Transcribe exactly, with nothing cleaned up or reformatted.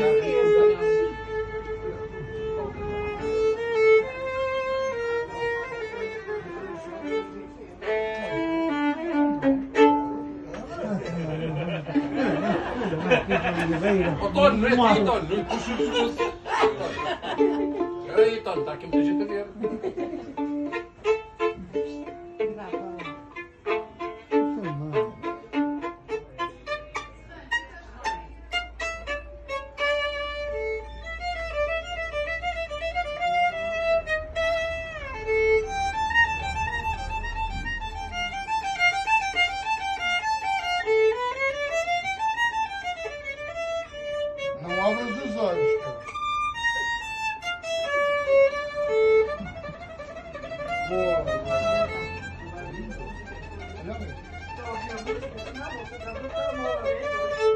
Otono, não é Otono, não puxo os doces. Espera aí, Otono, está aqui muita gente a ver. Não abras os olhos, cara. Boa, boa. Olha aí.